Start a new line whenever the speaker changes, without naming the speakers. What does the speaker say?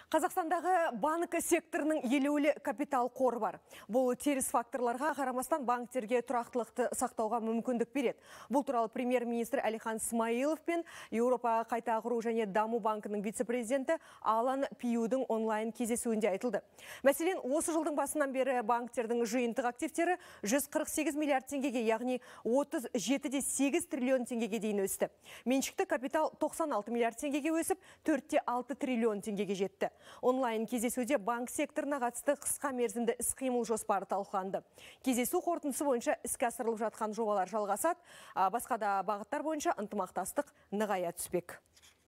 Қазақстандағы банк секторының елеулі капитал қоры бар. Бұл теріс факторларға қарамастан банктерге тұрақтылықты сақтауға мүмкіндік береді. Бұл туралы премьер-министр Әлихан Смайылов пен Еуропа қайта құру және даму банкінің вице-президенті Алан Пиюдің онлайн кездесуінде айтылды. Мәселен, осы жылдың басынан бері банктердің жиынтық активтері 148 миллиард теңгеге, яғни 37,8 триллион теңгеге дейін өсті. Меншікті капитал 96 миллиард теңгеге өсіп, 4,6 триллион теңгеге жетті. Онлайн кездесуде банк секторына қатысты қысқа мерзімді іс-қимыл жоспары талқыланды. Кездесу қорытындысы бойынша іске асырылып жатқан жобалар жалғасады, басқа да бағыттар бойынша ынтымақтастық нығая түспек.